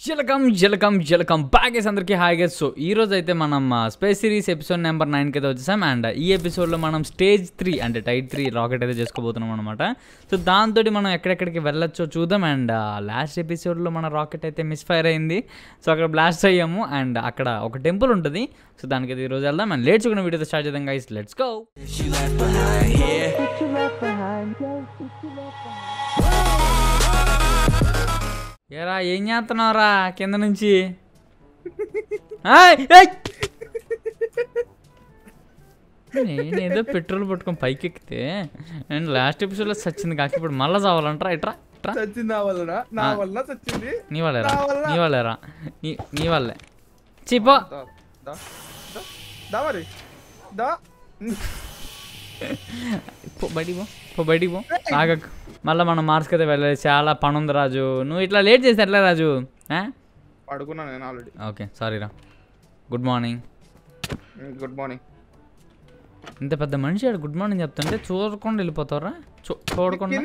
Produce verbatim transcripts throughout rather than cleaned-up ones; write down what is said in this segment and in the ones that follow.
జలకం జలకం జలకం back guys అందరికీ హాయ్ గైస్. సో ఈ రోజు అయితే మనం స్పేస్ సిరీస్ ఎపిసోడ్ నెంబర్ నైన్కి అయితే వచ్చేసాం. అండ్ ఈ ఎపిసోడ్లో మనం స్టేజ్ త్రీ అంటే టైట్ త్రీ రాకెట్ అయితే చేసుకోబోతున్నాం అనమాట. సో దాంతో మనం ఎక్కడెక్కడికి వెళ్ళొచ్చో చూద్దాం. అండ్ లాస్ట్ ఎపిసోడ్లో మన రాకెట్ అయితే మిస్ ఫైర్ అయింది. సో అక్కడ బ్లాస్ట్ అయ్యాము. అండ్ అక్కడ ఒక టెంపుల్ ఉంటుంది. సో దానికి అయితే ఈరోజు వెళ్దాం. అండ్ లేట్స్ కూడా వీడియో స్టార్ట్ చేద్దాం గైస్. Let's go. ఏరా ఏం చేస్తున్నావురా కింద నుంచి? నేనేదో పెట్రోల్ పట్టుకొని పైకి ఎక్కితే నేను లాస్ట్ ఎపిసోడ్లో చచ్చింది కాక ఇప్పుడు మళ్ళీ చావాలంటారా? ఇట్రా నీ వాళ్ళేరా నీ వాళ్ళేరా నీ నీ వాళ్ళే చిపో బయటికి పో పో బయటికి పో ఆగకు. మళ్ళీ మనం మార్క్స్కి అయితే వెళ్ళాలి. చాలా పని ఉంది రాజు. నువ్వు ఇట్లా లేట్ చేస్తే ఎట్లా రాజు? పడుకున్నాను నేను ఆల్రెడీ. ఓకే సారీ రా. Good morning. Good morning. ఇంత పెద్ద మనిషి ఆడు గుడ్ మార్నింగ్ చెప్తుంటే చూడకుండా వెళ్ళిపోతారా? చూడకుండా.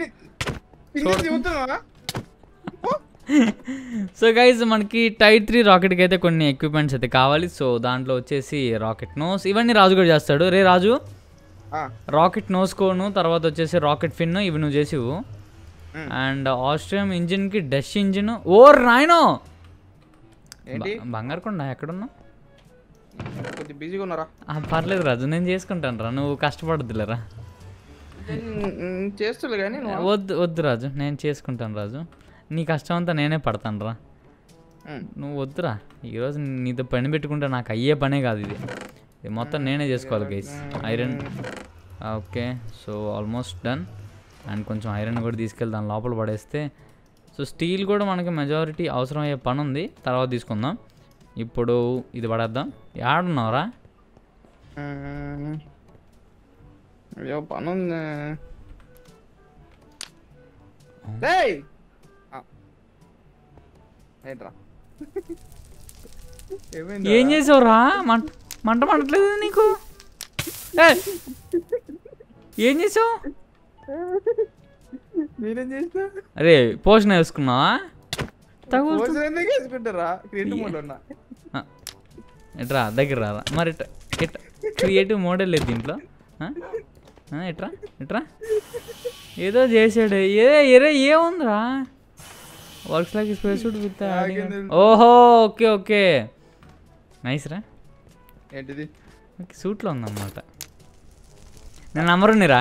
సో గైజ్ మనకి టైట్ త్రీ రాకెట్కి అయితే కొన్ని ఎక్విప్మెంట్స్ అయితే కావాలి. సో దాంట్లో వచ్చేసి రాకెట్ నోస్ ఇవన్నీ రాజు కూడా చేస్తాడు. రే రాజు, రాకెట్ నోస్ కోను, తర్వాత వచ్చేసి రాకెట్ ఫిన్ ఇవి నువ్వు చేసివు. అండ్ ఆస్ట్రియం ఇంజిన్కి డష్ ఇంజిన్. ఓర్ నాయనో బంగారుకొండ ఎక్కడున్నావు? బిజీగా ఉన్నారా? పర్లేదు రాజు, నేను చేసుకుంటాను రా, నువ్వు కష్టపడద్దులేరా. చేస్తులే కానీ వద్దు వద్దు రాజు, నేను చేసుకుంటాను రాజు. నీ కష్టం అంతా నేనే పడతాను రా. నువ్వు వద్దురా. ఈరోజు నీతో పని పెట్టుకుంటే నాకు అయ్యే పనే కాదు ఇది. ఇది మొత్తం నేనే చేసుకోవాలి guys. Iron okay. So almost done. And కొంచెం ఐరన్ కూడా తీసుకెళ్ళి దాని లోపల పడేస్తే సో స్టీల్ కూడా మనకి మెజారిటీ అవసరం అయ్యే పని ఉంది. తర్వాత తీసుకుందాం. ఇప్పుడు ఇది పడేద్దాం. ఆడున్నావురా? అయ్యో పని ఉంది. ఏం చేసావురా? మంట మంట మంటలేదు నీకు? ఏం చేసావు? అరే పోషణ వేసుకున్నావా? ఎట్రా దగ్గర రాదా మరి? ఎట్రా క్రియేటివ్ మోడల్ లేదు దీంట్లో. ఎట్రా ఎట్రా ఏదో చేసాడు. ఏ ఎరే ఏముందిరా? Works like space suit with ఓహో ఓకే ఓకే నైస్ రా. ఏంటిది? సూట్లో ఉందన్నమాట. నేను నంబరునిరా.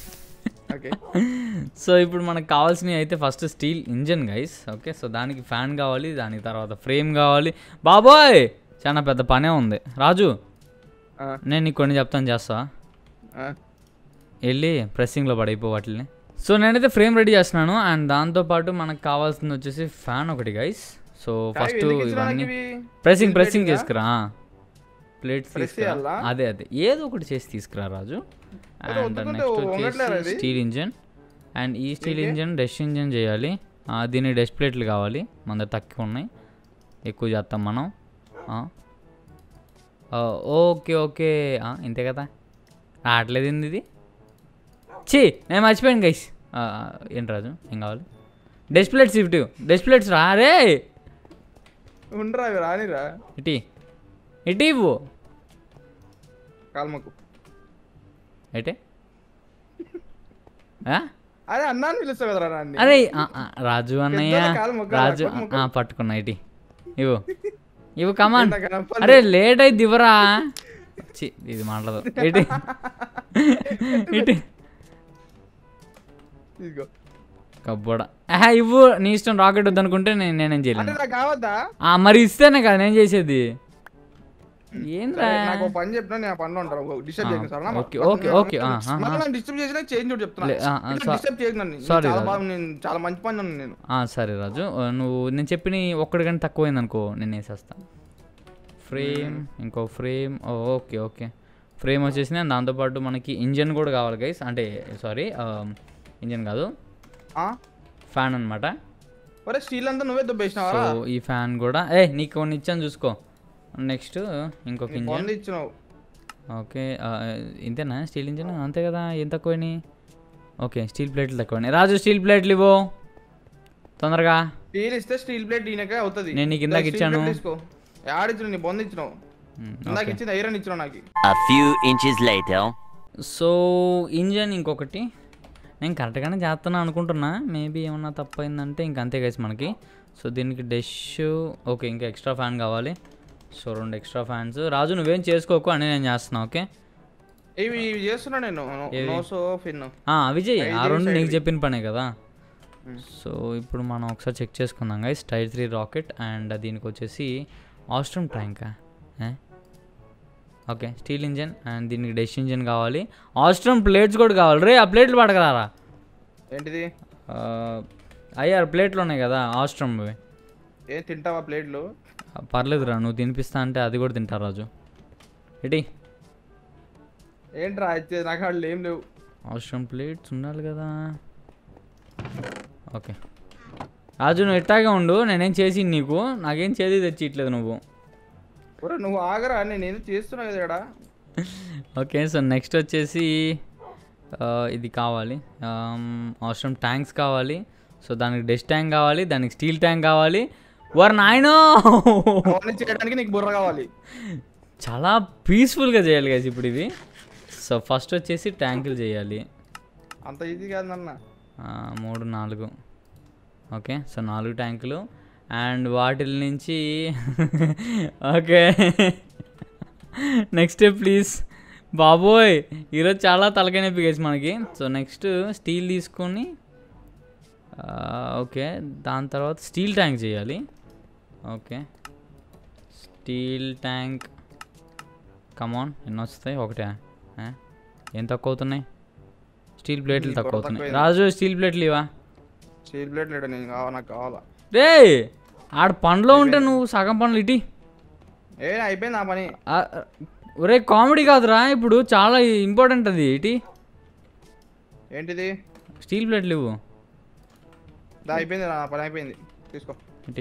సో ఇప్పుడు మనకు కావాల్సినవి అయితే first steel engine guys. Okay so దానికి ఫ్యాన్ కావాలి, దాని తర్వాత ఫ్రేమ్ కావాలి. బాబోయ్ చాలా పెద్ద పనే ఉంది రాజు. నేను నీకు కొన్ని చెప్తాను, చేస్తా. వెళ్ళి ప్రెస్సింగ్లో పడైపో వాటిని. సో నేనైతే ఫ్రేమ్ రెడీ చేస్తున్నాను. అండ్ దాంతోపాటు మనకు కావాల్సింది వచ్చేసి ఫ్యాన్ ఒకటి గైస్. సో ఫస్ట్ ఇవన్నీ ప్రెస్సింగ్ ప్రెస్సింగ్ చేసుకురా. ప్లేట్స్ తీసుకురా. అదే అదే ఏదో ఒకటి చేసి తీసుకురా రాజు. అండ్ నెక్స్ట్ వచ్చేసి స్టీల్ ఇంజన్. అండ్ ఈ స్టీల్ ఇంజన్ డస్ట్ ఇంజన్ చేయాలి. దీని డస్ట్ ప్లేట్లు కావాలి. మన దగ్గర తక్కువ ఉన్నాయి, ఎక్కువ చేస్తాం మనం. ఓకే ఓకే ఇంతే కదా. రావట్లేదు ఇది. ఛీ నేను మర్చిపోయాను గైస్. ఏంటి రాజు ఏం కావాలి? డస్ట్ ప్లేట్స్ ఇటు. డస్ట్ ప్లేట్స్ రా. రే ఉండరా రానిరా. ఇటీ ఇటీ ఇవ్వు. కాల్మకు అయితే అరే అన్నాను పిలుస్తావు కదరా. అరే రాజు అన్నయ్య రాజు పట్టుకున్నా. ఇటీ ఇవ్వు ఇవ్వు కమాన్. అరే లేట్ అయితే ఇవ్వరా. ఇది మాట్లాడదు. ఇటీ ఇటీ కబ్బోడా ఇవ్వు. నీ ఇష్టం. రాకెట్ వద్దు అనుకుంటే నేను నేనేం చేయలేను. మరి ఇస్తేనే కదా నేను చేసేది. ఏంద్రా నాకు పని చెప్పినా నేను పనిలో ఉంటాను. డిస్టర్బ్ చేయను sir. Okay okay okay disturb చేసినా చేంజ్ చెప్తున్నా. డిస్టర్బ్ చేయను. సారీ చాలా మంచి పని ఉన్నాను నేను. సరే రాజు, నువ్వు నేను చెప్పిన ఒక్కడి కానీ తక్కువైంది అనుకో నేను వేసేస్తాను. ఫ్రేమ్ ఇంకో ఫ్రేమ్. ఓకే ఓకే ఫ్రేమ్ వచ్చేసి దాంతోపాటు మనకి ఇంజన్ కూడా కావాలి గైస్. అంటే సారీ ఇంజన్ కాదు ఫ్యాన్ అనమాట. స్టీల్ అంతా నువ్వే దుబ్బేసినావా? సో ఈ ఫ్యాన్ కూడా ఏ నీకు కొన్ని ఇచ్చాను చూసుకో. నెక్స్ట్ ఇంకొక ఇంజన్ ఇచ్చినావు. ఓకే ఇంతేనా స్టీల్ ఇంజన్? అంతే కదా. ఏం తక్కువని? ఓకే స్టీల్ ప్లేట్లు తక్కువని. రాజు స్టీల్ ప్లేట్లు ఇవ్వు. తొందరగా. స్టీల్ ఇస్తే స్టీల్ ప్లేట్ ఈయనకే అవుతుంది. నేను నీకు ఇందాక ఇచ్చాను. తీసుకో. యాడ్ ఇచ్చిన నీ బొంద ఇచ్చినావు. ఇందాక ఇచ్చింది ఐరన్ ఇచ్చినావు నాకు. A few inches later. So engine ఇంకొకటి నేను కరెక్ట్గానే చేస్తున్నా అనుకుంటున్నా. మేబీ ఏమన్నా తప్పైందంటే ఇంక అంతే గైస్ మనకి. సో దీనికి డెష్ ఓకే, ఇంకా ఎక్స్ట్రా ఫ్యాన్ కావాలి. సో రెండు ఎక్స్ట్రా ఫ్యాన్స్. రాజు నువ్వేం చేసుకోకు అని నేను చేస్తున్నా. ఓకే ఇవి చేస్తున్నా నేను. నోసో ఫిన్ అవి చెయ్యి. ఆ రెండు నీకు చెప్పిన పనే కదా. సో ఇప్పుడు మనం ఒకసారి చెక్ చేసుకుందాం guys. Tier three rocket and దీనికి వచ్చేసి ఆస్ట్రమ్ ట్యాంకా. ఓకే స్టీల్ ఇంజన్ అండ్ దీనికి డెష్ ఇంజన్ కావాలి. ఆస్ట్రమ్ ప్లేట్స్ కూడా కావాలి. రే ఆ ప్లేట్లు పడగలరా? ఏంటిది? అయ్యారు ప్లేట్లు ఉన్నాయి కదా ఆస్ట్రమ్. ఏం తింటావా ప్లేట్లు? పర్లేదురా, నువ్వు తినిపిస్తా అంటే అది కూడా తింటా రాజు. ఇటీ ఏంట్రా అయితే నాకు వాళ్ళు ఏం లేవు. ఆస్ట్రమ్ ప్లేట్స్ ఉండాలి కదా. ఓకే రాజు నువ్వు ఎట్టాగే ఉండు, నేనేం చేసి నీకు నాకేం చేది తెచ్చి ఇట్లేదు నువ్వు. నువ్వు ఆగరా, నేను ఏదో చేస్తున్నా కదా. ఓకే సో నెక్స్ట్ వచ్చేసి ఇది కావాలి. ఆస్ట్రమ్ ట్యాంక్స్ కావాలి. సో దానికి డెష్ ట్యాంక్ కావాలి, దానికి స్టీల్ ట్యాంక్ కావాలి. వర్ నాయనో చేయడానికి నీకు బుర్ర కావాలి. చాలా పీస్ఫుల్గా చేయాలి కదా ఇప్పుడు ఇది. సో ఫస్ట్ వచ్చేసి ట్యాంకులు చేయాలి. అంత ఈజీ కాదన్న. మూడు నాలుగు ఓకే సో నాలుగు ట్యాంకులు అండ్ వాటిల నుంచి ఓకే నెక్స్ట్ ప్లీజ్ బాబోయ్ ఈరోజు చాలా తలకాయ నొప్పి కేసు మనకి. సో నెక్స్ట్ స్టీల్ తీసుకొని ఓకే దాని తర్వాత స్టీల్ ట్యాంక్ చేయాలి. ఓకే స్టీల్ ట్యాంక్ కమాన్ ఎన్ని వస్తాయి? ఒకటే ఏం తక్కువ అవుతున్నాయి? స్టీల్ ప్లేట్లు తక్కువ అవుతున్నాయి. రాజు స్టీల్ ప్లేట్లు ఇవా? స్టీల్ ప్లేట్ లేడు నేను కావాలి, నాకు కావాలా. రే ఆడ పనిలో ఉంటే నువ్వు సగం పనులు ఇటీ. ఏ అయిపోయింది ఆ పని. ఒరే కామెడీ కాదురా, ఇప్పుడు చాలా ఇంపార్టెంట్ అది. ఇటీ ఏంటిది? స్టీల్ ప్లేట్లు ఇవ్వు. అయిపోయింది నా పని అయిపోయింది, తీసుకో. ఇటీ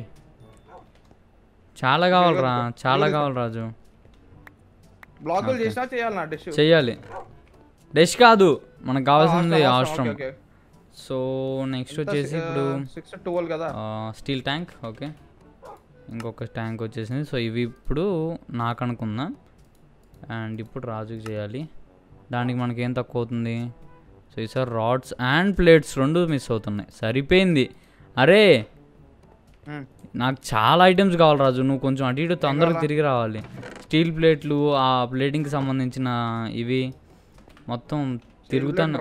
చాలా కావాలరా, చాలా కావాలి రాజు. బ్లాకులు చేసినా చేయాలి నా డిష్. చెయ్యాలి. డిష్ కాదు మనకు కావాల్సింది ఆస్ట్రమ్. సో నెక్స్ట్ వచ్చేసి ఇప్పుడు సిక్స్ ట్వెల్వ్ కదా స్టీల్ ట్యాంక్. ఓకే ఇంకొక ట్యాంక్ వచ్చేసింది. సో ఇవి ఇప్పుడు నాకు అనుకుందాం అండ్ ఇప్పుడు రాజుకి చేయాలి. దానికి మనకి ఏం తక్కువ అవుతుంది? సో ఈసారి రాడ్స్ అండ్ ప్లేట్స్ రెండు మిస్ అవుతున్నాయి. సరిపోయింది. అరే నాకు చాలా ఐటమ్స్ కావాలి రాజు, నువ్వు కొంచెం అటు ఇటు తొందరగా తిరిగి రావాలి. స్టీల్ ప్లేట్లు, ఆ ప్లేటింగ్కి సంబంధించిన ఇవి మొత్తం తిరుగుతాను.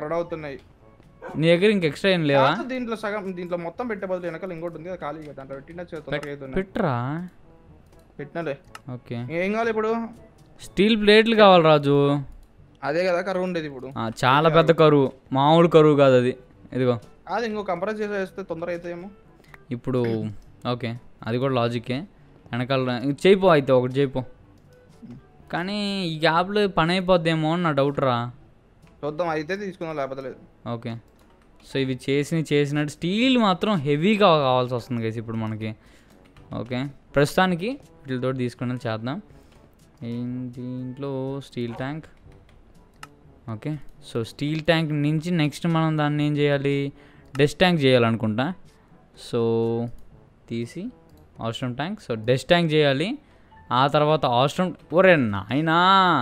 నీ దగ్గర ఇంక ఎక్స్ట్రా ఏం లేవా? దీంట్లో సగం దీంట్లో మొత్తం పెట్టే బదులు వెనకాల ఇంకోటి ఉంది ఖాళీ, దాంట్లో పెట్టిన పెట్టరా? పెట్టినలే. ఓకే ఏం కావాలి ఇప్పుడు? స్టీల్ ప్లేట్లు కావాలి రాజు. అదే కదా కరువు ఉండేది ఇప్పుడు. చాలా పెద్ద కరువు, మామూలు కరువు కాదు అది. ఇదిగో అది ఇంకో కంప్రెస్ చేసి వేస్తే తొందరగా అవుతాయేమో ఇప్పుడు. ఓకే అది కూడా లాజిక్కే. వెనకాల చేయిపో అయితే ఒకటి చేయిపో. కానీ ఈ గ్యాప్లో పని అయిపోద్దేమో అని నా డౌట్ రా. చూద్దాం అయితే తీసుకుందాం లేకపోతే లేదు. ఓకే సో ఇవి చేసి చేసినట్టు స్టీల్ మాత్రం హెవీగా కావాల్సి వస్తుంది కదా ఇప్పుడు మనకి. ఓకే ప్రస్తుతానికి వీటితో తీసుకుని చేద్దాం. దీంట్లో steel tank. Okay so steel tank నుంచి నెక్స్ట్ మనం దాన్ని ఏం చేయాలి? డెష్ ట్యాంక్ చేయాలనుకుంటా. సో తీసి ostrum tank. So desh tank చేయాలి. ఆ తర్వాత ఆస్ట్రమ్. ఒరే నాయనా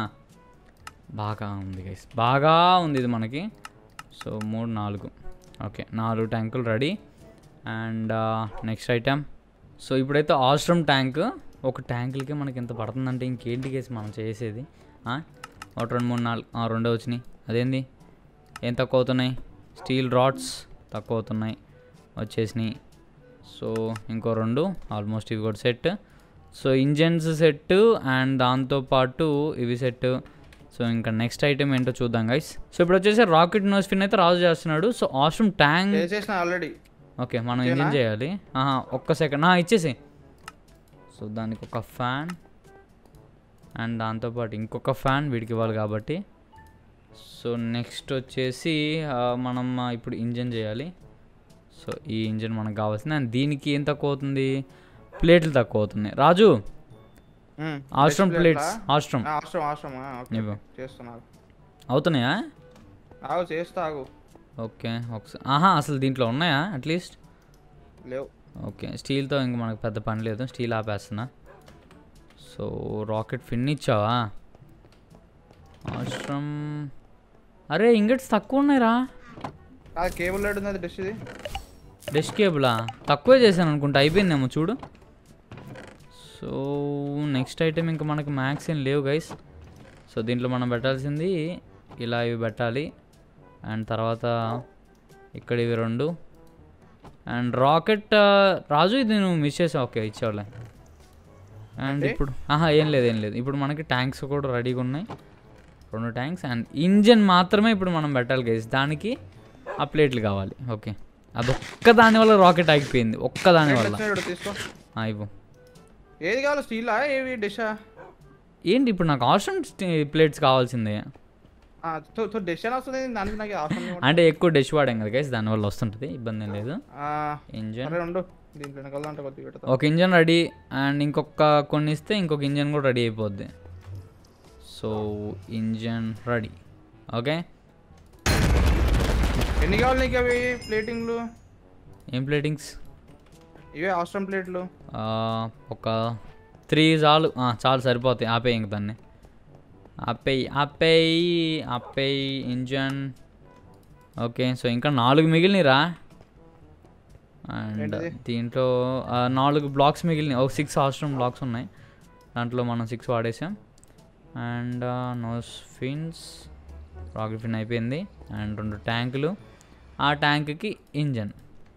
బాగా ఉంది గైస్, బాగా ఉంది ఇది మనకి. సో మూడు నాలుగు ఓకే నాలుగు ట్యాంకులు ready. And next item. So ఇప్పుడైతే ఆస్ట్రమ్ ట్యాంక్. ఒక ట్యాంకులకి మనకి ఎంత పడుతుందంటే ఇంకేంటి కేసు మనం చేసేది? ఒకటి రెండు మూడు నాలుగు రెండో వచ్చినాయి. అదేంది ఏం తక్కువ అవుతున్నాయి? స్టీల్ రాడ్స్ తక్కువ అవుతున్నాయి వచ్చేసినాయి. సో ఇంకో రెండు ఆల్మోస్ట్ ఇవి కూడా set. So engines set and దాంతోపాటు ఇవి సెట్. సో ఇంకా నెక్స్ట్ ఐటమ్ ఏంటో చూద్దాం గైస్. సో ఇప్పుడు వచ్చేసి రాకెట్ నోస్ ఫిన్ అయితే రాజు చేస్తున్నాడు. So ostrum tank already. Okay మనం ఇంజన్ చేయాలి. ఒక్క సెకండ్ ఇచ్చేసి. సో దానికి ఒక ఫ్యాన్ అండ్ దాంతోపాటు ఇంకొక ఫ్యాన్ వీడికి ఇవ్వాలి కాబట్టి. సో నెక్స్ట్ వచ్చేసి మనం ఇప్పుడు ఇంజన్ చేయాలి. సో ఈ ఇంజన్ మనకు కావాల్సింది. అండ్ దీనికి ఏం తక్కువ అవుతుంది? ప్లేట్లు తక్కువ అవుతున్నాయి రాజు. ఆస్ట్రమ్ ప్లేట్స్ ఆస్ట్రమ్ అవుతున్నాయా? చేస్తా. ఓకే ఒకసారి ఆహా అసలు దీంట్లో ఉన్నాయా అట్లీస్ట్? లేవు. ఓకే స్టీల్తో ఇంక మనకు పెద్ద పని లేదు, స్టీల్ ఆపేస్తున్నా. సో రాకెట్ ఫిన్ ఇచ్చావా? అవసరం. అరే ఇంగట్స్ తక్కువ ఉన్నాయిరా. ఆ కేబుల్ లైట్ ఉంది, అది డిష్ ఇది. డిష్ కేబులా? తక్కువే చేశాను అనుకుంటా, అయిపోయిందేమో చూడు. సో నెక్స్ట్ ఐటెం ఇంకా మనకు మ్యాక్స్ ఏం లేవు గైస్. సో దీంట్లో మనం పెట్టాల్సింది ఇలా ఇవి పెట్టాలి. అండ్ తర్వాత ఇక్కడ ఇవి రెండు. అండ్ రాకెట్ రాజు ఇది నువ్వు మిస్ చేసావు. ఓకే ఇచ్చావులే. అండ్ ఇప్పుడు ఆహా ఏం లేదు ఏం లేదు ఇప్పుడు మనకి ట్యాంక్స్ కూడా రెడీగా ఉన్నాయి, రెండు ట్యాంక్స్. అండ్ ఇంజన్ మాత్రమే ఇప్పుడు మనం పెట్టాలి గైస్, దానికి ఆ ప్లేట్లు కావాలి. ఓకే అదొక్క దాని వల్ల రాకెట్ ఆగిపోయింది, ఒక్క దాని వల్ల. తీసుకో ఇవ్వు. ఏది కావాలి, స్టీలా ఏవి డిషా? ఏంటి ఇప్పుడు నాకు అవసరం ప్లేట్స్ కావాల్సిందే. డిష్ అని వస్తుంది దానికి, నాకు అవసరం అంటే ఎక్కువ డిష్ వాడాం కదా గైస్, దానివల్ల వస్తుంటుంది, ఇబ్బంది ఏం లేదు. ఇంజన్ ఒక ఇంజన్ రెడీ. అండ్ ఇంకొక కొన్ని ఇస్తే ఇంకొక ఇంజన్ కూడా రెడీ అయిపోద్ది. So engine ready. ఓకే ఎన్ని కావాలి నీకు అవి ప్లేటింగ్లు? ఏం ప్లేటింగ్స్? ఇవే అవసరం ప్లేట్లు. ఒక త్రీ చాలు, చాలు సరిపోతాయి. ఆపేయి ఇంక దాన్ని, ఆపేయి ఆపేయి ఆపేయి ఇంజన్. ఓకే సో ఇంకా నాలుగు మిగిలినరా. అండ్ దీంట్లో నాలుగు బ్లాక్స్ మిగిలినాయి, ఒక సిక్స్ అవసరం బ్లాక్స్ ఉన్నాయి, దాంట్లో మనం సిక్స్ వాడేసాం. And nose fins, rocket fin అయిపోయింది. అండ్ రెండు ట్యాంకులు, ఆ ట్యాంక్కి ఇంజన్.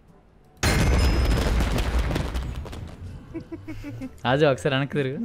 రాజు ఒకసారి వెనక్కి తిరుగు.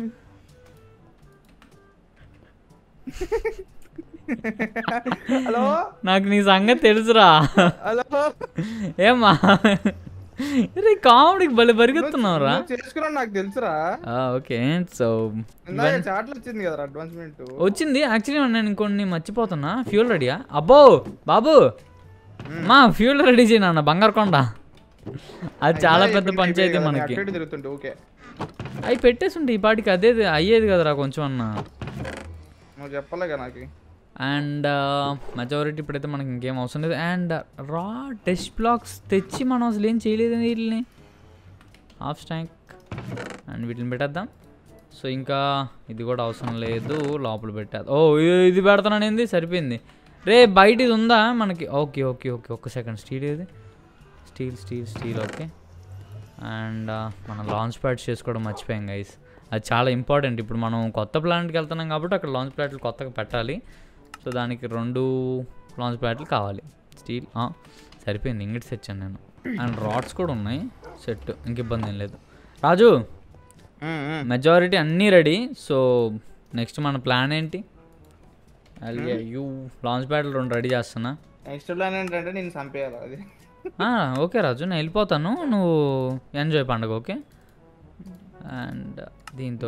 హలో నాకు నీ సంగతి తెలుసురా. హలో ఏమ్మా రే కామెడీకి భలే పరిగెత్తున్నావురా. చేసుకున్నాను నాకు తెలుసురా. ఓకే సో చాట్లు వచ్చింది కదా అడ్వాన్స్మెంట్ వచ్చింది. యాక్చువల్లీ నేను ఇంకొన్ని మర్చిపోతున్నా. ఫ్యూల్ రెడీయా? అబ్బో బాబు మా ఫ్యూల్ రెడీ చేయను బంగారు కొండ, అది చాలా పెద్ద పంచాయతీ మనకి. అవి పెట్టేసి ఉంటే ఈ పాటికి అదే అయ్యేది కదరా కొంచెం అన్న. చెప్పలేగా నాకు. అండ్ మెజారిటీ ఇప్పుడైతే మనకి ఇంకేం అవసరం లేదు. అండ్ రా టెస్ట్ బ్లాక్స్ తెచ్చి మనం అసలు ఏం చేయలేదు వీటిని. హాఫ్ ట్యాంక్ అండ్ వీటిని పెట్టేద్దాం. సో ఇంకా ఇది కూడా అవసరం లేదు, లోపల పెట్టేద్దాం. ఓ ఇది పెడతాను ఏంది, సరిపోయింది రే. బయట ఇది ఉందా మనకి? ఓకే ఓకే ఓకే ఒక్క సెకండ్. స్టీల్ ఏది? Steel steel steel okay. And మనం లాంచ్ ప్యాడ్స్ చేసుకోవడం మర్చిపోయాం గైస్, అది చాలా ఇంపార్టెంట్. ఇప్పుడు మనం కొత్త ప్లానెట్కి వెళ్తున్నాం కాబట్టి అక్కడ లాంచ్ ప్యాడ్లు కొత్తగా పెట్టాలి. సో దానికి రెండు లాంచ్ ప్యాడ్లు కావాలి. స్టీల్ సరిపోయింది, ఇంగిట్స్ తెచ్చాను నేను. అండ్ రాడ్స్ కూడా ఉన్నాయి సెట్, ఇంక ఇబ్బంది ఏం లేదు. రాజు మెజారిటీ అన్నీ రెడీ. సో నెక్స్ట్ మన ప్లాన్ ఏంటి? యూ లాంచ్ ప్యాడ్లు రెండు రెడీ చేస్తున్నా. నెక్స్ట్ ప్లాన్ ఏంటంటే నేను చంపేయాలి అది. ఓకే రాజు నేను వెళ్ళిపోతాను, నువ్వు ఎంజాయ్ పండుగ. ఓకే అండ్ దీంతో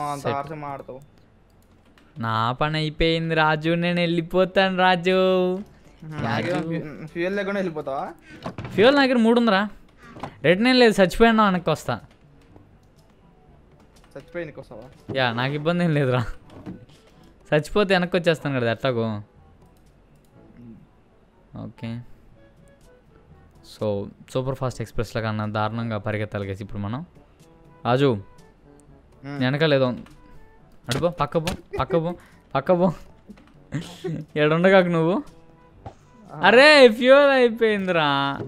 నా పని అయిపోయింది రాజు, నేను వెళ్ళిపోతాను రాజు. ఫ్యూయల్ లేకుండా వెళ్ళిపోతావా? ఫ్యూయల్ నా దగ్గర మూడు ఉందిరా. రేట్ నేను లేదు, చచ్చిపోయినా వెనక్కి వస్తా. చచ్చిపోయి వస్తావా? యా నాకు ఇబ్బంది ఏం లేదురా, చచ్చిపోతే వెనక్కి వచ్చేస్తాను కదా ఎట్లాగో. ఓకే సో సూపర్ ఫాస్ట్ ఎక్స్ప్రెస్లో కన్నా దారుణంగా పరిగెత్తాలి కదా ఇప్పుడు మనం. రాజు వెనకలేదో అడుపో, పక్కపో పక్కపో పక్కపో ఎడుండగా నువ్వు. అరే ఫ్యూయల్ అయిపోయిందిరా.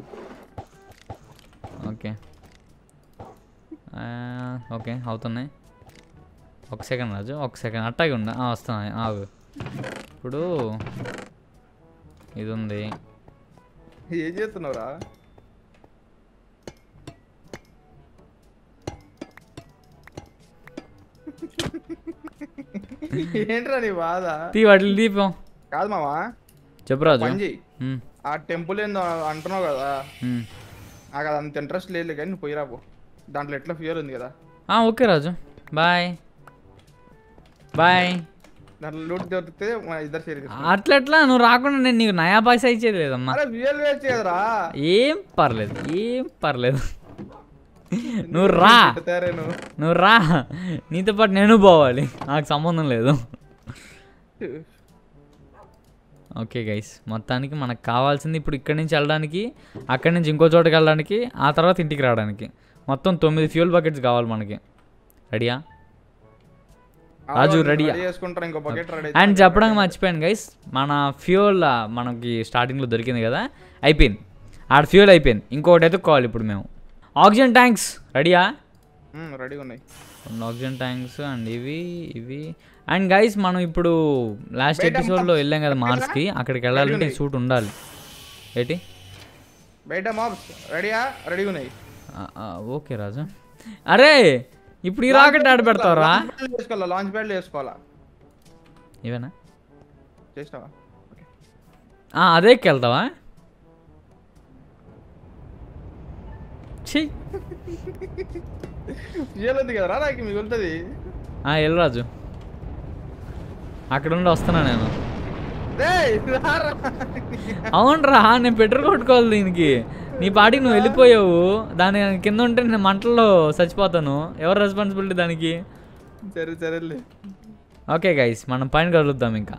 ఓకే ఓకే అవుతున్నాయి. ఒక సెకండ్ రాజు, ఒక సెకండ్ అట్టాగే ఉందా, వస్తున్నాయి ఆగు. ఇప్పుడు ఇది ఉంది. ఏం చేస్తున్నావురా? ఏంట్రా నీ బాధ? తీ వాటిని దీపం కాదు మావా, చెప్పు రాజు. ఆ టెంపుల్ ఏందో అంటున్నావు కదా, నాకు అది అంత ఇంట్రెస్ట్ లేదు కానీ నువ్వు పోయిరాపో, దాంట్లో ఎట్లా ఫ్యూయల్ ఉంది కదా. Okay Raju bye bye. దాంట్లో లూట్ దొరికితే ఇద్దరు షేర్. అట్లా ఎట్లా నువ్వు రాకుండా నేను నీకు నయా పైసా ఇచ్చేది లేదమ్మా. ఫ్యూయల్ వేస్ట్ కదరా. ఏం పర్లేదు ఏం పర్లేదు, నువ్వు రా నువ్వు రా, నీతో పాటు నేను పోవాలి, నాకు సంబంధం లేదు. ఓకే గైస్, మొత్తానికి మనకు కావాల్సింది ఇప్పుడు ఇక్కడి నుంచి వెళ్ళడానికి, అక్కడి నుంచి ఇంకో చోటుకి వెళ్ళడానికి, ఆ తర్వాత ఇంటికి రావడానికి మొత్తం తొమ్మిది ఫ్యూల్ బకెట్స్ కావాలి మనకి. రెడీయా రాజు? రెడీయా? చేసుకుంటారు ఇంకో బకెట్ రెడీ. అండ్ చెప్పడానికి మర్చిపోయాను గైస్, మన ఫ్యూల్ మనకి స్టార్టింగ్లో దొరికింది కదా, అయిపోయింది. ఆడ ఫ్యూల్ అయిపోయింది, ఇంకొకటి ఎత్తుక్కోవాలి ఇప్పుడు మేము. ఆక్సిజన్ ట్యాంక్స్ రెడీయా? రెడీగా ఉన్నాయి ఆక్సిజన్ ట్యాంక్స్ అండ్ ఇవి ఇవి అండ్ గైస్ మనం ఇప్పుడు లాస్ట్ ఎపిసోడ్లో వెళ్ళాం కదా మార్స్కి, అక్కడికి వెళ్ళాలంటే సూట్ ఉండాలి. ఏంటి బయట మాబ్స్ రెడీయా? రెడీగా ఉన్నాయి. ఓకే రాజు. అరే ఇప్పుడు ఈ రాకెట్ ఆడ పెడతావరా? చేసుకోవాలా, లాంచ్ ప్యాడ్లో చేసుకోవాలా? ఇవేనా చేసినావా? అదే వెళ్తావా? ఉంది కదరా నాకు మిగులుతుంది. వెళ్ళి రాజు, అక్కడ ఉండి వస్తున్నా నేను. అవునరా, నేను పెట్రోల్ కొట్టుకోవాలి దీనికి. నీ పాటికి నువ్వు వెళ్ళిపోయావు, దాని కింద ఉంటే నేను మంటల్లో చచ్చిపోతాను. ఎవరు రెస్పాన్సిబిలిటీ దానికి? సరే సరేలే. ఓకే గైస్, మనం పైన కలుద్దాం ఇంకా.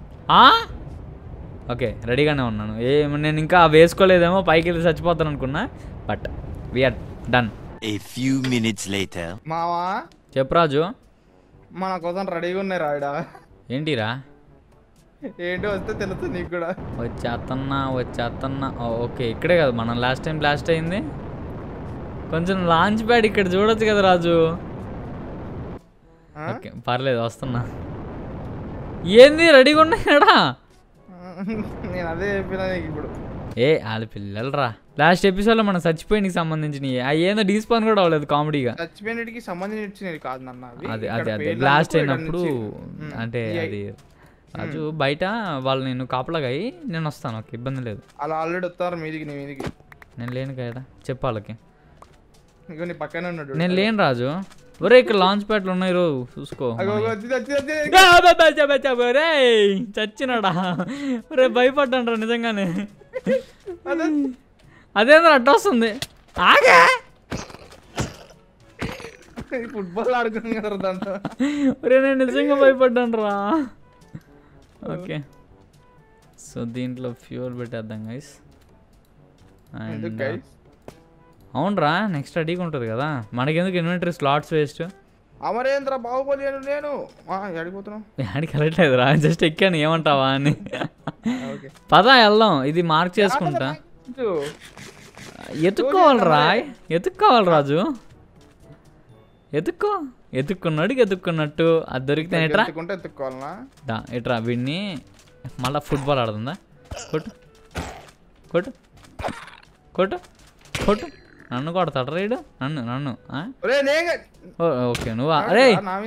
ఓకే రెడీగానే ఉన్నాను. ఏ నేను ఇంకా వేసుకోలేదేమో, పైకి వెళ్ళి చచ్చిపోతాను అనుకున్నా, but we're done. A few minutes later. మావా చెప్పు రాజు. మన కోసం రెడీగా ఉన్నాయి రాయడా. ఏంటిరా? ఏంటో వస్తే తెలుస్తుంది నీకు కూడా. వచ్చేస్తున్నా వచ్చేస్తున్నా. ఓకే ఇక్కడే కదా మనం లాస్ట్ టైం బ్లాస్ట్ అయింది. కొంచెం లాంచ్ ప్యాడ్ ఇక్కడ చూడొచ్చు కదా రాజు. ఓకే పర్లేదు వస్తున్నా. ఏంది రెడీగా ఉన్నాయడా? నేను అదే చెప్పినా నీకు ఇప్పుడు. ఏ వాళ్ళ పిల్లలు రా, లాస్ట్ ఎపిసోడ్లో మనం చచ్చిపోయినకి సంబంధించినవి అవి ఏందో డీస్పాన్ కూడా అవ్వలేదు కామెడీగా. చచ్చిపోయినకి సంబంధించినవి కాదు నాన్న, అదే అదే అదే బ్లాస్ట్ అయినప్పుడు. అంటే అది రాజు బయట వాళ్ళు నేను కాపలాగా అయ్యి నేను వస్తాను. ఓకే ఇబ్బంది లేదు. అలా ఆల్రెడీ వస్తారు మీదికి, నీ మీదికి. నేను లేను కదా చెప్పు వాళ్ళకి. ఇంకో నీ పక్కనే ఉన్నాడు. నేను లేను రాజు. ఒరే ఇక్కడ లాంచ్ ప్యాడ్లు ఉన్నాయి రో, చూసుకో. రే చచ్చినాడా? రే భయపడ్డాను రా నిజంగానే. అదేంద్ర అడ్డ వస్తుంది. ఆగా ఫుట్బాల్ ఆడుకున్నాం కదా దాంట్లో. ఒరే నేను నిజంగా భయపడ్డాను రా. ఓకే సో దీంట్లో ఫ్యూల్ పెట్టేద్దాం గైస్. అండ్ అవునరా నెక్స్ట్ అడిగి ఉంటుంది కదా మనకెందుకు inventory slots waste. Amarendra Baahubali అని నేను అడిగిపోతున్నావు. ఆడికి వెళ్ళట్లేదు రా, జస్ట్ ఎక్కాను ఏమంటావా అని. పదా వెళ్దాం, ఇది మార్క్ చేసుకుంటా. ఎత్తుక్కోవాలరా, ఎత్తుక్కోవాలి రాజు. ఎత్తుక్కో, ఎత్తుక్కున్నాడు ఎత్తుక్కున్నట్టు. అది దొరికితే ఎట్రా ఎత్తుక్కోవాలనా ఎట్రా వీడిని. మళ్ళీ ఫుట్బాల్ ఆడుతుందా? కొట్టు కొట్టు కొట్టు కొట్టు. నన్ను కొడతాడు రైడు, నన్ను నన్ను. ఓకే నువ్వా? అరే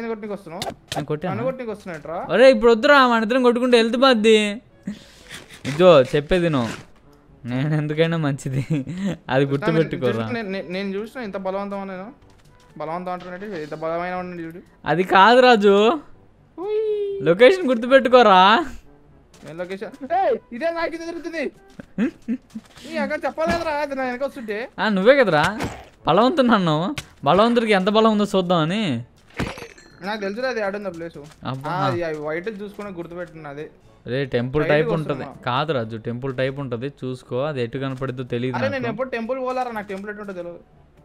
అరే ఇప్పుడు వద్దురా, మన ఇద్దరం కొట్టుకుంటే వెళ్తు బాద్ది. ఇదో చెప్పేది నువ్వు, నేను ఎందుకైనా మంచిది అది గుర్తుపెట్టుకోరా. నేను చూసిన ఇంత బలవంతం నేను బలవంతం అంటున్నాడు, ఇంత బలమైన చూడు. అది కాదు రాజు, లొకేషన్ గుర్తుపెట్టుకోరా. లొకేషన్ ఇదే నాకు జరుగుతుంది. చెప్పలేదురా వెనక వస్తుంటే. నువ్వే కదరా బలవంతుడు నన్ను. బలవంతుడికి ఎంత బలం ఉందో చూద్దామని. నాకు తెలుసు అది ఆడుందా ప్లేస్. వైట్ చూసుకుని గుర్తుపెట్టున్నది. అదే టెంపుల్ టైప్ ఉంటది కాదు రాజు, టెంపుల్ టైప్ ఉంటది చూసుకో. అది ఎటు కనపడిద్దో తెలియదు. నేను ఎప్పుడు టెంపుల్ పోలారా, నాకు టెంపుల్ ఎటు ఉంటుందో తెలియదు.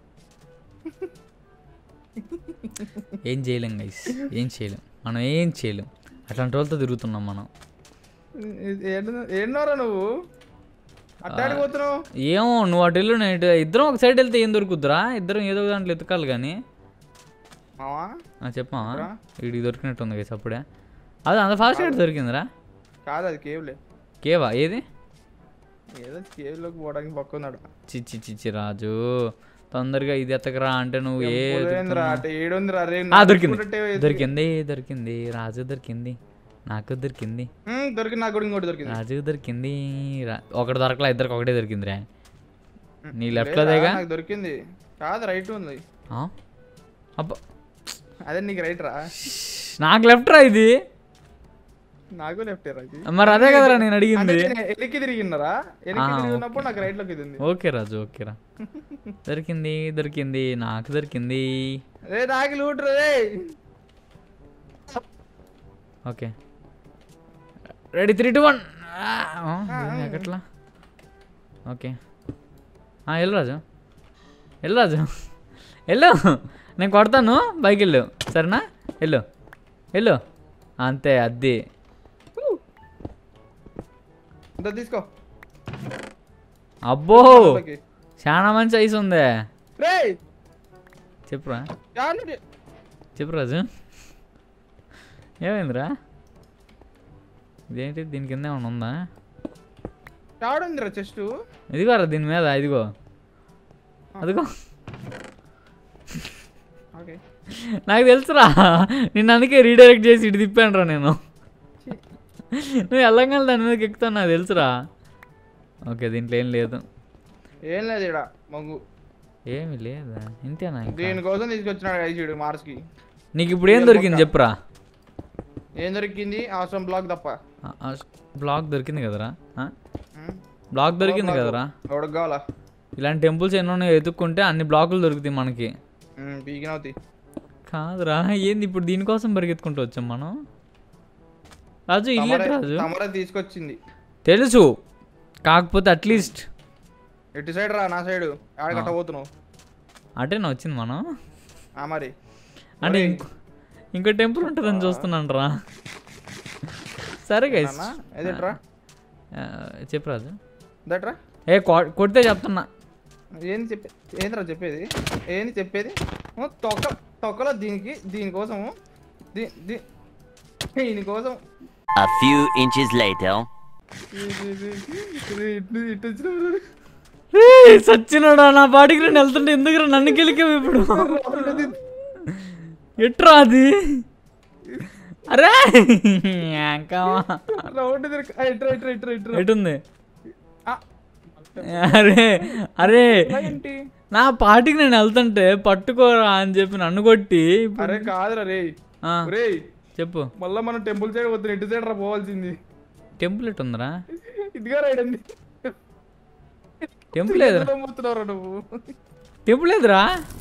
ఏం చేయలేం గైస్, ఏం చేయలేం మనం, ఏం చేయలేం. అట్లాంటి వాళ్ళతో తిరుగుతున్నాం మనం. ఏడున్నారా నువ్వు అట్టాడిపోతున్నావు? ఏమో నువ్వు అటు వెళ్ళు, నేను ఇద్దరం ఒక సైడ్ వెళ్తే ఏం దొరుకుద్దురా? ఇద్దరం ఏదో దాంట్లో ఎత్తుకాలి కానీ. చెప్పమా వీడికి దొరికినట్టుంది గైస్ అప్పుడే. అది అంత ఫాస్ట్ ఎయిడ్ దొరికిందిరా? కాదు అది కేవ్లే. కేవా? ఏది? ఏదో కేవ్లోకి పోవడానికి పక్కున్నాడు. చిచ్చి చిచ్చి రాజు, తొందరగా ఇది ఎత్తకరా అంటే నువ్వు ఏ దొరికింది దొరికింది దొరికింది రాజు దొరికింది, నాకు దొరికింది, దొరికింది నాకు కూడా ఇంకోటి దొరికింది, రాజు దొరికింది. ఒకటి దొరకలా, ఇద్దరికి ఒకటే దొరికిందిరా. నీ లెఫ్ట్ లోదేగా దొరికింది. కాదు రైట్ ఉంది. అబ్బా అదే నీకు రైట్ రా, నాకు లెఫ్ట్ రా. ఇది నాకు లెఫ్ట్ రా. మరి అదే కదరా నేను అడిగింది. ఎలికి తిరిగిందరా, ఎలికి తిరిగినప్పుడు నాకు రైట్ లోకి తిరిగింది. ఓకే రాజు ఓకే రా. దొరికింది దొరికింది నాకు దొరికింది. రే నాకు లూట్ రే. Okay ready three two one ఎక్కట్లా ఓకే వెళ్ళు రాజు వెళ్ళు రాజు వెళ్ళు నేను కొడతాను బైక్ వెళ్ళు సరేనా వెళ్ళు వెళ్ళు అంతే అది తీసుకో అబ్బో చాలా మంచి ఐస్ ఉంది చెప్పురా చెప్పు రాజు ఏమైందిరా ఇదేంటి దీని కింద ఏమన్నా ఉందా చెస్ట్ ఇదిగోరా దీని మీద ఇదిగో అదిగో నాకు తెలుసురా నిన్ను అందుకే రీడైరెక్ట్ చేసి ఇటు తిప్పాను రా నేను నువ్వు వెళ్ళంగా దాని మీదకి ఎక్కుతాను నాకు తెలుసురా ఓకే దీంట్లో ఏం లేదు ఏం లేదు ఇక్కడ మగ్గు ఏమి లేదా ఇంతేనా దీనికోసం తీసుకొచ్చినాడు ఐసీడు మార్స్కి నీకు ఇప్పుడు ఏం దొరికింది చెప్పురా ఏం దొరికింది అవసరం బ్లాక్ తప్ప బ్లాక్ దొరికింది కదరా బ్లాక్ దొరికింది కదరా ఎవడికి కావాలా ఇలాంటి టెంపుల్స్ ఎన్నో ఎత్తుక్కుంటే అన్ని బ్లాకులు దొరుకుతాయి మనకి పీకినవుతాయి కాదురా ఏంది ఇప్పుడు దీనికోసం పరిగెత్తుకుంటూ వచ్చాం మనం రాజు ఇల్లు రాజు తీసుకొచ్చింది తెలుసు కాకపోతే అట్లీస్ట్ ఎటు సైడ్ రా నా సైడ్ ఆడగట్ట పోతున్నావు అటేనా వచ్చింది మనం మరి అంటే ఇంకో ఇంకో టెంపుల్ ఉంటుందని చూస్తున్నాను రా సరే గైస్ చెప్పు రాజు దట్రా ఏ కొడితే చెప్తున్నా ఏంది చెప్పే ఏంద్రా చెప్పేది ఏంది చెప్పేది తొక్క తొక్కలో దీనికి దీనికోసము దీనికోసం A few inches later. సచ్చినాడా నా బాడీకి రెండు వెళ్తుంటే ఎందుకు నన్ను గెలికావు ఇప్పుడు ఎట్రా అది అరే ఎటుంది అరే అరే నా పార్టీకి నేను వెళ్తుంటే పట్టుకోరా అని చెప్పి నన్ను కొట్టి అరే కాదురా రే రే చెప్పు మళ్ళా మనం టెంపుల్ సైడ్ వద్దు ఇటు సైడ్ రా పోవాల్సింది టెంపుల్ ఎటు ఉందిరా ఇదిగా రైడ్ అండి టెంపుల్ లేదురా నువ్వు టెంపుల్ లేదురా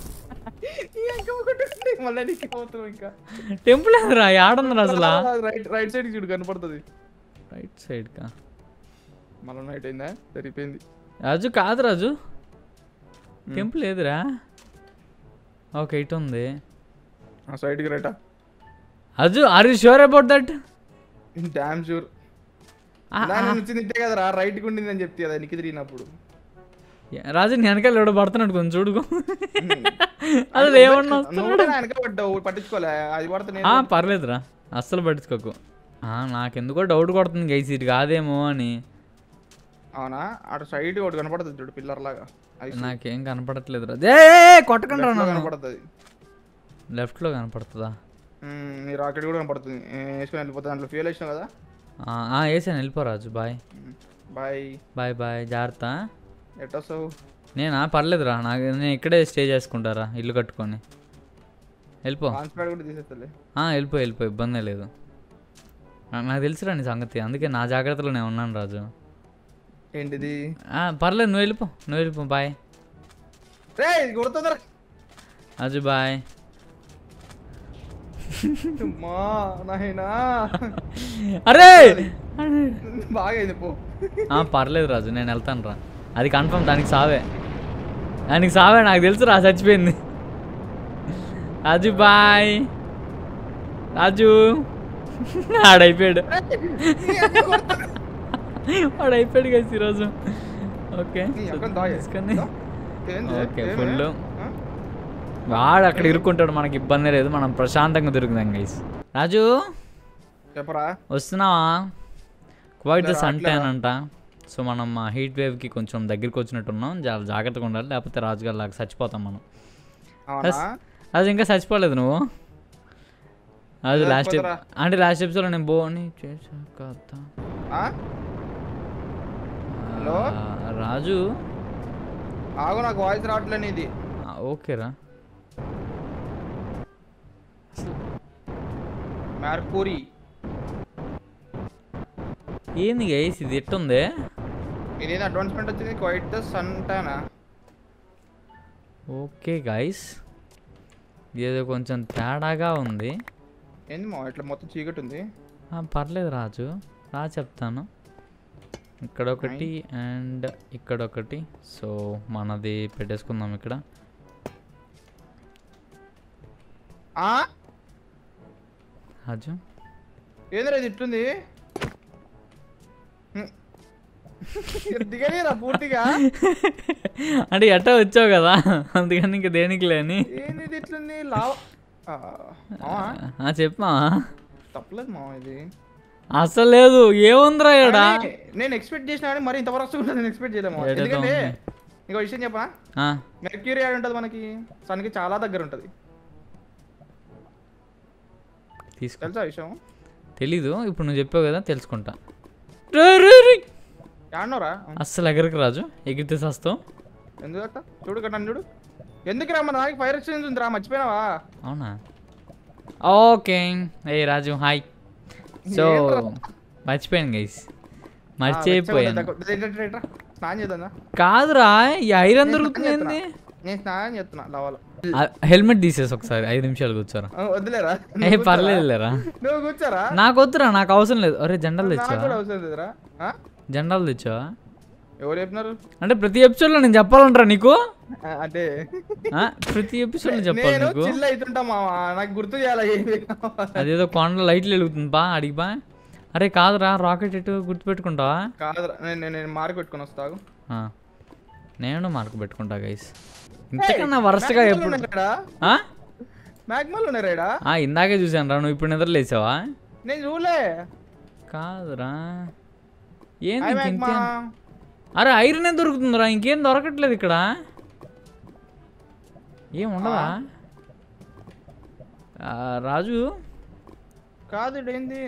మళ్ళీ నీకు పోతున్నావు ఇంకా టెంపుల్ లేదురా ఆడుందిరా అసలు రైట్ రైట్ సైడ్ చూడు కనపడుతుంది రైట్ సైడ్ కా మళ్ళీ నైట్ అయిందా సరిపోయింది రాజు కాదు రాజు టెంపుల్ లేదురా ఓకే ఇటు ఉంది ఆ సైడ్కి రైటా అజు are you sure about that damn sure వచ్చింది ఇంతే కదరా రైట్కి ఉండింది అని చెప్తే కదా నీకు తిరిగినప్పుడు రాజు నీ వెనకాల ఎవడో పడుతున్నాడు కొంచెం చూడుకో అసలు ఏమన్నా వెనక పడ్డావు పట్టించుకోలే అది పడుతుంది పర్లేదురా అస్సలు పట్టించుకోకు నాకెందుకో డౌట్ కొడుతుంది గైస్ ఇది కాదేమో అని అవునా అటు సైడ్ ఒకటి కనపడుతుంది చూడు పిల్లర్ లాగా నాకేం కనపడట్లేదు రా కొట్టకుండా కనపడుతుంది లెఫ్ట్ లో కనపడుతుందా నీ రాకెట్ కూడా కనపడుతుంది వేసుకొని వెళ్ళిపోతా దాంట్లో ఫ్యూల్ వేసినావు కదా వేసాను వెళ్ళిపోరాజు బాయ్ బాయ్ బాయ్ బాయ్ జాగ్రత్త ఎట్టొస్తావు నేనా పర్లేదురా నాకు నేను ఇక్కడే స్టే చేసుకుంటారా ఇల్లు కట్టుకొని వెళ్ళిపో వెళ్ళిపో వెళ్ళిపో ఇబ్బంది లేదు నాకు తెలుసురా నీ సంగతి అందుకే నా జాగ్రత్తలో నేను ఉన్నాను రాజు ఏంటిది పర్లేదు నువ్వు వెళ్ళిపో నువ్వు వెళ్ళిపో బాయ్ రాజు బాయ్ అరే పర్లేదు రాజు నేను వెళ్తాను రా అది కన్ఫర్మ్ దానికి సావే దానికి సావే నాకు తెలుసు రా చచ్చిపోయింది రాజు బాయ్ రాజు ఆడైపోయాడు వాడు అయిపోయాడు కదా ఈరోజు ఓకే తీసుకొని ఓకే ఫుల్ వాడు అక్కడ ఇరుక్కుంటాడు మనకి ఇబ్బంది లేదు మనం ప్రశాంతంగా దొరుకుతాం గైస్ రాజు చెప్పరా వస్తున్నావా క్వైట్ ద సన్ ట్యాన్ అంట సో మనం మా హీట్ వేవ్కి కొంచెం దగ్గరికి వచ్చినట్టున్నాం చాలా జాగ్రత్తగా ఉండాలి లేకపోతే రాజుగారి లాగా చచ్చిపోతాం మనం రాజు ఇంకా చచ్చిపోలేదు నువ్వు రాజు లాస్ట్ అంటే లాస్ట్ ఎపిసోడ్లో నేను బోని చేశాక రాజు ఆగు నాకు వాయిస్ రావట్లేదు ఇది ఓకేరా మెర్క్యూరీ ఏంది గైస్ ఇది ఎట్టుంది ఇదేంది అడ్వాన్స్మెంట్ వచ్చింది quite the suntan okay guys ఏదో కొంచెం తేడాగా ఉంది ఏంది మా ఇట్లా మొత్తం చీకటి ఉంది పర్లేదు రాజు రా చెప్తాను ఇక్కడ ఒకటి అండ్ ఇక్కడ ఒకటి. సో మనది పెట్టేసుకుందాం ఇక్కడ. రాజు ఏంద్రా ఇది ఇట్లుంది? దిగలేరా పూర్తిగా? అంటే ఎట్టా వచ్చావు కదా అందుకని ఇంక దేనికి లేని. ఏంది ఇది ఇట్లుంది? లావ చెప్పమా. తప్పలేదు మామ ఇది. అసలు లేదు ఏముందిరా ఇక్కడ. నేను ఎక్స్పెక్ట్ చేసినా కానీ మరి ఇంత వరకు నేను ఎక్స్పెక్ట్ చేయలేము. ఎందుకంటే ఇంకో విషయం చెప్పనా, మెర్క్యూరీ ఆడి ఉంటుంది మనకి, సన్కి చాలా దగ్గర ఉంటుంది. తీసుకో. తెలుసా విషయం? తెలీదు, ఇప్పుడు నువ్వు చెప్పావు కదా తెలుసుకుంటా. ఆడినోరా అస్సలు ఎగరికి రాజు, ఎగిరితే సస్తావు. ఎందుకు అట్ట? చూడు కట్టా చూడు. ఎందుకు రా, మన దానికి ఫైర్ ఎక్స్చేంజ్ ఉంది రా, మర్చిపోయినావా? అవునా? ఓకే. ఏ రాజు హాయ్. సో మర్చిపోయాను గైస్, మర్చిపోయాను. స్నానం చేద్దా? కాదురా ఈ ఐరన్ దొరుకుతుంది. నేను స్నానం చేస్తున్నా లవాలో. హెల్మెట్ తీసేసి ఒకసారి ఐదు నిమిషాలు కూర్చోరా. వద్దులేరా? ఏ పర్లేదు లేరా, నువ్వు కూర్చోరా. నాకు వద్దురా, నాకు అవసరం లేదు. అరే జెండాలు తెచ్చావా? అవసరం లేదురా. జెండాలు తెచ్చావా? ఎవరు చెప్పినారు? అంటే ప్రతి ఎపిసోడ్ లో నేను చెప్పాలంటారా నీకు? అంటే ప్రతి ఎపిసోడ్ లో చెప్పాలి నీకు. చిల్ అవుతుంటా మావా, నాకు గుర్తు చేయాలి. అదేదో కొండలో లైట్లు వెలుగుతుంది బా, అడిగిపా. అరే కాదురా, రాకెట్ ఎటు గుర్తు పెట్టుకుంటావా? కాదురా, నేను నేను మార్క్ పెట్టుకుని వస్తాను. నేను మార్క్ పెట్టుకుంటా గైస్. ఇంతకన్నా వరస్ట్గా ఎప్పుడు మ్యాగ్మాల్ ఉన్నారా? ఇందాకే చూసాను రా. నువ్వు ఇప్పుడు నిద్ర లేచావా? నేను చూలే. కాదురా ఏంది? అరే ఐరన్ ఏం దొరుకుతుందిరా, ఇంకేం దొరకట్లేదు ఇక్కడ. ఏం ఉండదా రాజు? కాదు ఏంది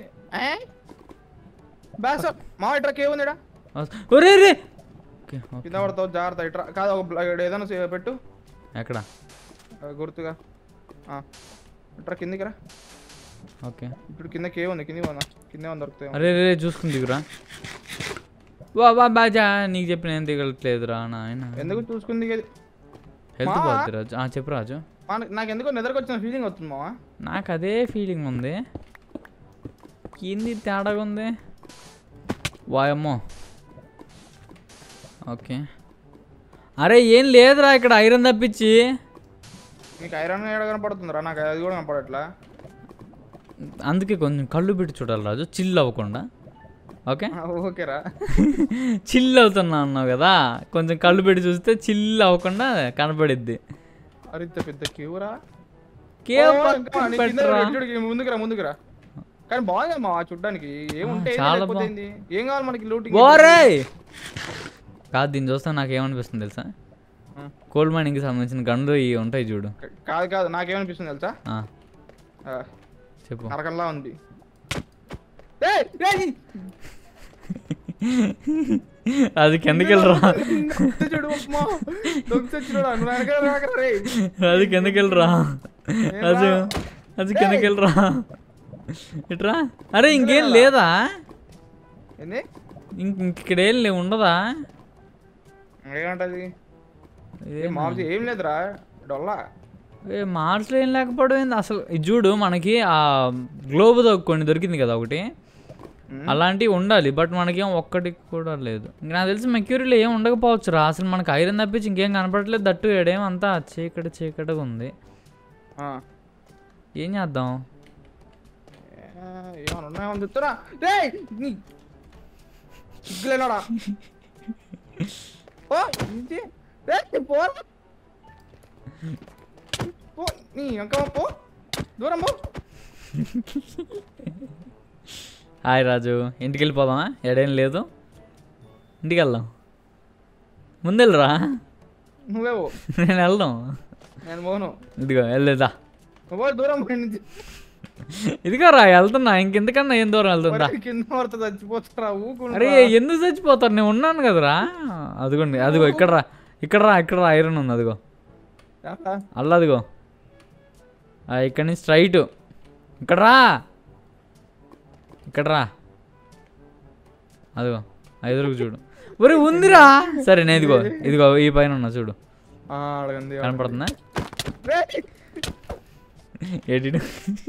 బ్యాస్ మా ఇట్రా కేవుందిడా. ఒరే రే కింద పడతావు జాగ్రత్త. ఇట్రా కాదు, ఒక ఏదైనా పెట్టు. ఎక్కడ గుర్తుగా ఇట్రా కిందికి రా. ఓకే ఇప్పుడు కింద కేవ్ ఉంది, కింద పోనా, కింద దొరుకుతాయి. అరే రే చూసుకుని దిగురా. వా బా బాజా, నీకు చెప్పిన ఏం దిగట్లేదురా నాయన. ఎందుకు చూసుకుని దిగేది? హెల్త్ పోతుంది రాజు. చెప్పు రాజు. నాకు ఎందుకో నిద్రకు వచ్చిన ఫీలింగ్ వస్తుంది మావా. నాకు అదే ఫీలింగ్ ఉంది. కింది తేడాగా ఉంది. వాయమ్మో. ఓకే అరే ఏం లేదురా ఇక్కడ ఐరన్ తప్పించి. నీకు ఐరన్ ఏడ కనపడుతుందిరా? నాకు అది కూడా కనపడట్లా. అందుకే కొంచెం కళ్ళు పెట్టి చూడాలి రాజు, చిల్ అవ్వకుండా. ఓకే ఓకేరా. చిల్ అవుతున్నా అన్నావు కదా, కొంచెం కళ్ళు పెట్టి చూస్తే చిల్ అవ్వకుండా కనపడిద్ది. అరే పెద్ద కేవురా. కేవ్ ముందుకురా ముందుకురా. కానీ బాగుంది మా చూడ్డానికి. ఏముంటే చాలా ఏం కావాలి మనకి? లూటింగ్ కాదు, దీన్ని చూస్తే నాకు ఏమనిపిస్తుంది తెలుసా? కోల్డ్ మైనింగ్కి సంబంధించిన గన్లు ఇవి ఉంటాయి చూడు. కాదు కాదు, నాకేమనిపిస్తుంది తెలుసా? చెప్పు. నరకంలా ఉంది. అది కిందకి వెళ్ళరా, అది కిందకి వెళ్ళరా, అది అది కిందకి వెళ్ళరా. ఇట్రా. అరే ఇంకేం లేదా? ఇక్కడ ఏం లేవు, ఉండదా? ఏమంటది? ఏం లేదురా డొల్లా. ఏ మార్స్లో ఏం లేకపోవడం అసలు. ఇది చూడు, మనకి ఆ గ్లోబ్ కొన్ని దొరికింది కదా ఒకటి, అలాంటివి ఉండాలి. బట్ మనకేం ఒక్కటి కూడా లేదు. నాకు తెలిసి మెక్యూరీలో ఏం ఉండకపోవచ్చు రా. అసలు మనకి ఐరన్ తప్పించి ఇంకేం కనపడట్లేదు. దట్టు ఏడేం అంతా చీకటి చీకటిగా ఉంది. ఏం చేద్దాం? ఏమన్నా ఉన్నాయని చెప్తారా? సిగ్గులేనాడా? నీ ఇంకా పో, దూరం పో. హాయ్ రాజు, ఇంటికి వెళ్ళిపోదామా? ఎడేం లేదు, ఇంటికి వెళ్దాం. ముందెళ్ళరా. నువ్వే పో. నేను వెళ్దాం. నేను పోను. ఇదిగో వెళ్ళేదా. నువ్వు దూరం పోయింది. ఇదిగో రా వెళ్తున్నా. ఇంకెందుకన్నా ఏం దూరం వెళ్తుందా? కింద పడితే చచ్చిపోతారా? అరే ఎందుకు చచ్చిపోతారు? నేను ఉన్నాను కదరా. అదిగోండి, అదిగో ఇక్కడ రా, ఇక్కడ రా, ఇక్కడ రా. ఐరన్ ఉంది అదిగో, అల్ల అదిగో. ఇక్కడ నుంచి స్ట్రైట్ ఇక్కడ రా, ఇక్కడ రా. అదిగో ఎదురుకు చూడు. ఒరే ఉందిరా. సరే నేను ఇదిగో, ఇదిగో ఈ పైన ఉన్నా చూడు, కనపడుతుందా? ఏంటి?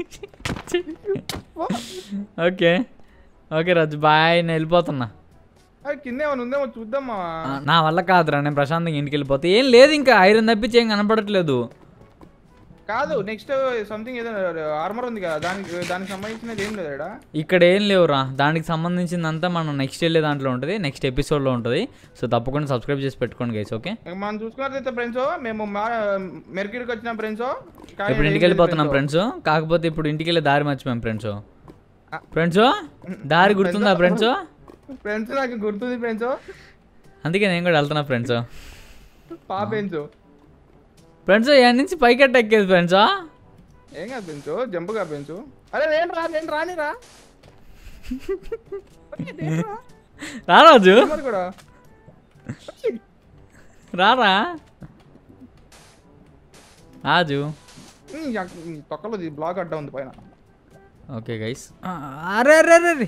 ఓకే ఓకే రాజు బాయ్, నేను వెళ్ళిపోతున్నా. అది కింద ఏమైనా ఉందేమో చూద్దామా. ఆ, నా వల్ల కాదురా, నేను ప్రశాంతంగా ఇంటికి వెళ్ళిపోతే ఏం లేదు, ఇంకా ఐరన్ తప్పించి ఏం కనపడట్లేదు. కాదు నెక్స్ట్ సంథింగ్ ఏదో ఆర్మర్ ఉంది కదా, దానికి దానికి సంబంధించినది ఏం లేదా? ఇక్కడ ఏం లేవురా, దానికి సంబంధించిందంతా మనం నెక్స్ట్ వెళ్ళే దాంట్లో ఉంటుంది, నెక్స్ట్ ఎపిసోడ్లో ఉంటుంది. సో తప్పకుండా సబ్స్క్రైబ్ చేసి పెట్టుకోండి గైస్. ఓకే, మనం చూసుకున్నట్లయితే ఫ్రెండ్స్, మేము మెర్క్యూరీకి వచ్చిన ఫ్రెండ్స్, ఇప్పుడు ఇంటికి వెళ్ళిపోతున్నాం ఫ్రెండ్స్. కాకపోతే ఇప్పుడు ఇంటికి వెళ్ళే దారి మర్చిపోయాం ఫ్రెండ్స్. ఫ్రెండ్స్ దారి గుర్తుందా ఫ్రెండ్స్? ఫ్రెండ్స్ నాకు గుర్తుంది ఫ్రెండ్స్, అందుకే నేను కూడా వెళ్తున్నా ఫ్రెండ్స్. పా ఫ్రెండ్స్ ఫ్రెండ్స్ ఎక్కడి నుంచి పైకెట్ ఎక్కేది ఫ్రెండ్స్. ఏం కాదు ఫ్రెండ్స్, జంప్ కా ఫ్రెండ్స్. అరే నేను రా నేను రాని రా రారాజు కూడా రారా రాజు. తొక్కలో బ్లాక్ అడ్డా ఉంది పైన. ఓకే గైస్, అరే అరే అరే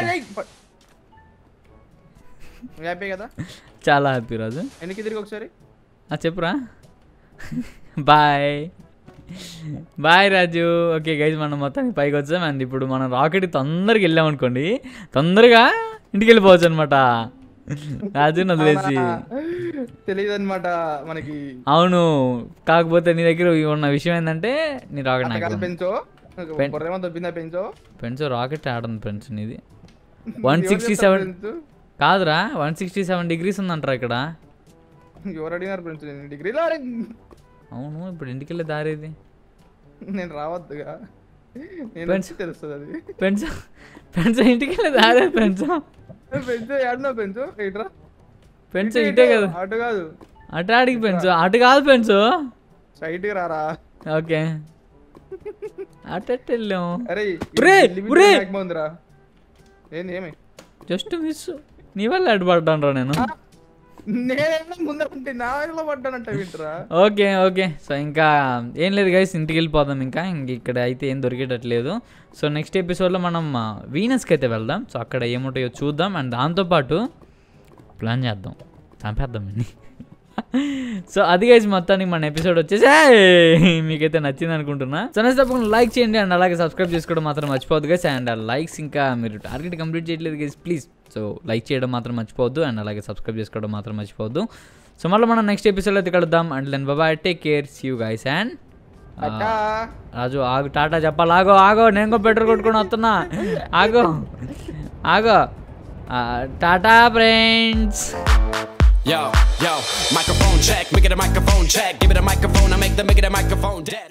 హ్యాపీ కదా? చాలా హ్యాపీ రాజు. ఎన్నికి తిరిగి ఒకసారి చెప్పురా. Bye bye Raju. Okay guys, మనం మొత్తానికి పైకి వచ్చాం. అండ్ ఇప్పుడు మనం రాకెట్ తొందరగా వెళ్ళాం అనుకోండి, తొందరగా ఇంటికి వెళ్ళిపోవచ్చు అనమాట. రాజు వదిలేసి తెలియదు అనమాట మనకి. అవును, కాకపోతే నీ దగ్గర ఉన్న విషయం ఏంటంటే నీ రాకెట్ పెంచో దొబ్బిందా పెంచో పెంచో రాకెట్ ఆడుంది ఫ్రెండ్స్. నీది వన్ సిక్స్టీ సెవెన్ కాదురా, వన్ సిక్స్టీ సెవెన్ డిగ్రీస్ ఉందంటారా ఇక్కడ. ఎవరు అడిగినారు ఫ్రెండ్స్? నేను డిగ్రీలో అవును, ఇప్పుడు ఇంటికి వెళ్ళే దారి ఇది. నేను రావద్దుగా, తెలుస్తుంది అది. పెంచు పెంచు ఇంటికి వెళ్ళే దారి పెంచు. పెంచు ఏడనో పెంచు, ఇట్రా పెంచు ఇటే కదా, అటు కాదు అటు ఆడికి పెంచు, అటు కాదు పెంచు, సైట్ కి రారా. ఓకే అటు వెళ్ళాం. అరే ఉందిరా, ఏంది ఏమి జస్ట్ మిస్, నీ వల్ల అడ్డుపడ్డాను రా నేను. నేనేమో ముందర ఉంటే నా వల్ల పడ్డానంట వింటరా. ఓకే ఓకే, సో ఇంకా ఏం లేదు గైస్, ఇంటికి వెళ్ళిపోదాం. ఇంకా ఇంక ఇక్కడ అయితే ఏం దొరికేటట్లేదు. సో నెక్స్ట్ ఎపిసోడ్లో మనం వీనస్కి అయితే వెళ్దాం. సో అక్కడ ఏముంటాయో చూద్దాం. అండ్ దాంతోపాటు ప్లాన్ చేద్దాం, చంపేద్దాం అండి. సో అది గైస్, మొత్తానికి మన ఎపిసోడ్ వచ్చేసి మీకైతే నచ్చింది అనుకుంటున్నా. సో నెక్స్ట్ తప్పకుండా లైక్ చేయండి అండ్ అలాగే సబ్స్క్రైబ్ చేసుకోవడం మాత్రం మర్చిపోవద్దు గైస్. అండ్ ఆ లైక్స్ ఇంకా మీరు టార్గెట్ కంప్లీట్ చేయట్లేదు గైస్, ప్లీజ్. సో లైక్ చేయడం మాత్రం మర్చిపోవద్దు అండ్ అలాగే సబ్స్క్రైబ్ చేసుకోవడం మాత్రం మర్చిపోవద్దు. సో మళ్ళీ మనం నెక్స్ట్ ఎపిసోడ్లో అయితే కలుద్దాం. And then bye, take care, see you guys. And Raju ఆగు, టాటా చెప్పాలి. ఆగో ఆగో, నేను కూడా పెట్రోల్ కొట్టుకొని వస్తున్నా. ఆగో ఆగో, టాటా friends. Yo, yo, microphone check, make it a microphone check, give it a microphone, I make the make it a microphone dead.